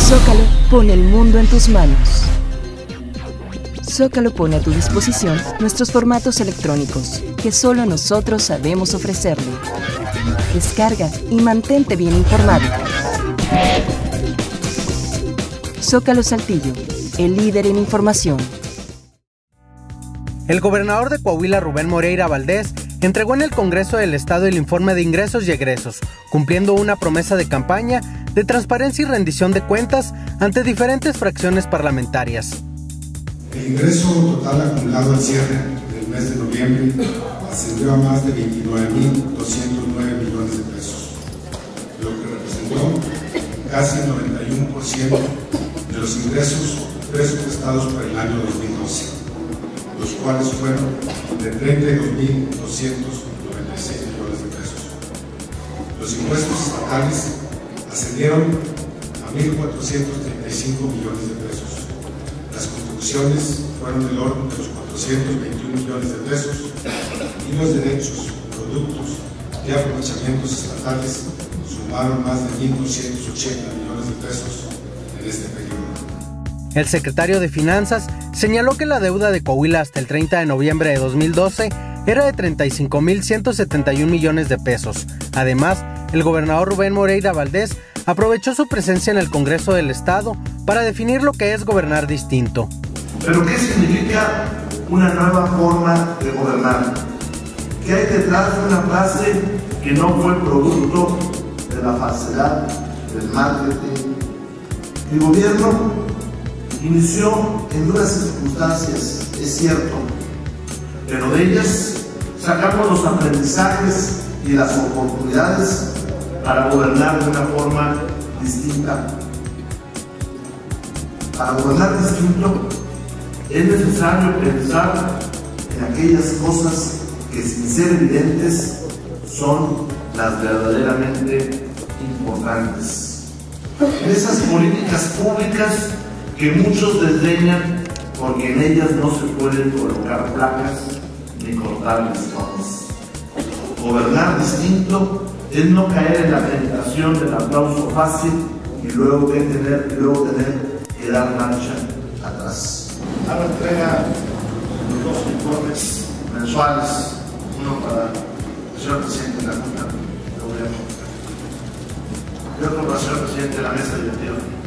Zócalo pone el mundo en tus manos. Zócalo pone a tu disposición nuestros formatos electrónicos que solo nosotros sabemos ofrecerle. Descarga y mantente bien informado. Zócalo Saltillo, el líder en información. El gobernador de Coahuila, Rubén Moreira Valdés, entregó en el Congreso del Estado el informe de ingresos y egresos, cumpliendo una promesa de campaña de transparencia y rendición de cuentas ante diferentes fracciones parlamentarias. El ingreso total acumulado al cierre del mes de noviembre ascendió a más de 29.209 millones de pesos, lo que representó casi el 91% de los ingresos presupuestados para el año 2012, los cuales fueron de 32.296 millones de pesos. Los impuestos estatales ascendieron a 1.435 millones de pesos. Las contribuciones fueron del orden de los 421 millones de pesos y los derechos, productos y aprovechamientos estatales sumaron más de 1.280 millones de pesos en este periodo. El secretario de Finanzas señaló que la deuda de Coahuila hasta el 30 de noviembre de 2012 era de 35.171 millones de pesos. Además, el gobernador Rubén Moreira Valdés aprovechó su presencia en el Congreso del Estado para definir lo que es gobernar distinto. ¿Pero qué significa una nueva forma de gobernar? ¿Qué hay detrás de una frase que no fue producto de la falsedad, del marketing? El gobierno inició en duras circunstancias, es cierto, pero de ellas sacamos los aprendizajes y las oportunidades para gobernar de una forma distinta. Para gobernar distinto es necesario pensar en aquellas cosas que, sin ser evidentes, son las verdaderamente importantes. En esas políticas públicas que muchos desdeñan porque en ellas no se pueden colocar placas ni cortar listones. Gobernar distinto es no caer en la tentación del aplauso fácil y luego tener que dar marcha atrás. Hago entrega de dos informes mensuales, uno para el señor presidente de la Junta de Gobierno y otro para el señor presidente de la Mesa Directiva.